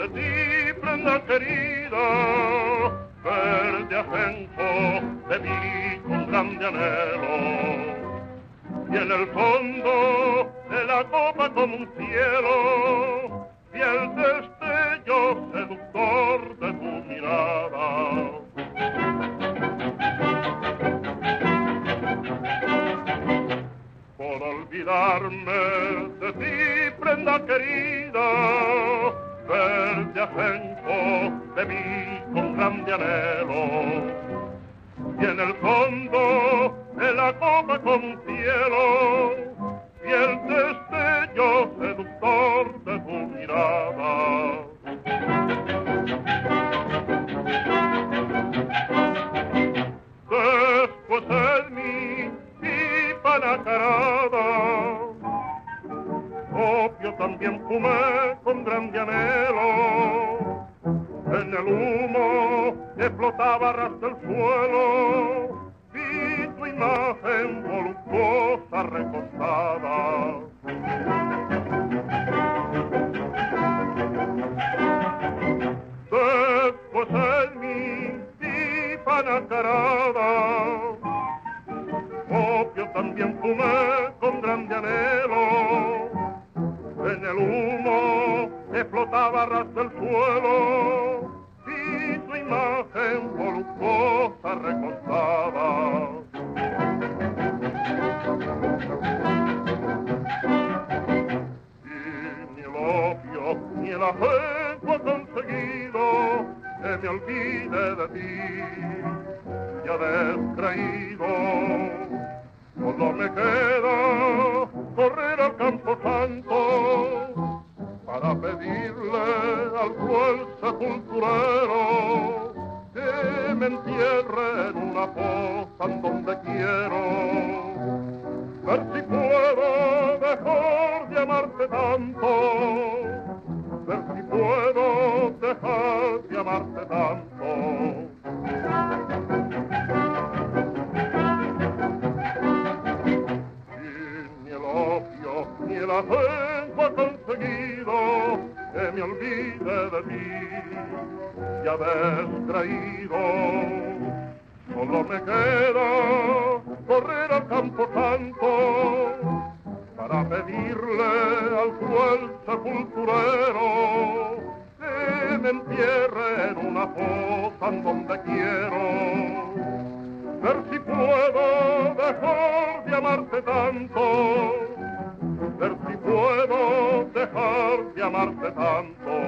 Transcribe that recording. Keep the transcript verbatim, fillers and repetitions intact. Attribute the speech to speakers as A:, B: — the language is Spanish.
A: ti, prenda querida, verde ajenjo te vi con grande anhelo. Y en el fondo de la copa como un cielo, y el destello seductor de tu mirada. Por olvidarme de ti, prenda querida, verde ajenjo te vi con grande anhelo. Y en el fondo de la copa con un cielo, y el destello seductor de tu mirada. Después en mi pipa nacarada, opio también fumé con grande anhelo. En el humo que flotaba ras del suelo, vi tu imagen voluptuosa recostada. Después en mi pipa nacarada, opio también fumé con grande anhelo. En el humo que flotaba ras del suelo, vi tu imagen voluptuosa recostada. Y ni el opio ni el ajenjo he conseguido que me olvide de ti, ya descreído. Solo me queda correr al campo santo para pedirle al cruel sepulturero que me entierre en una fosa en donde quiero. Ver si puedo dejar de amarte tanto, ver si puedo dejar de amarte tanto. Ni el ajenjo he conseguido que me olvide de ti, ya descreído. Solo me queda correr al campo santo para pedirle al cruel sepulturero que me entierre en una fosa en donde quiero. Ver si puedo dejar de amarte tanto, ver si puedo dejar de amarte tanto.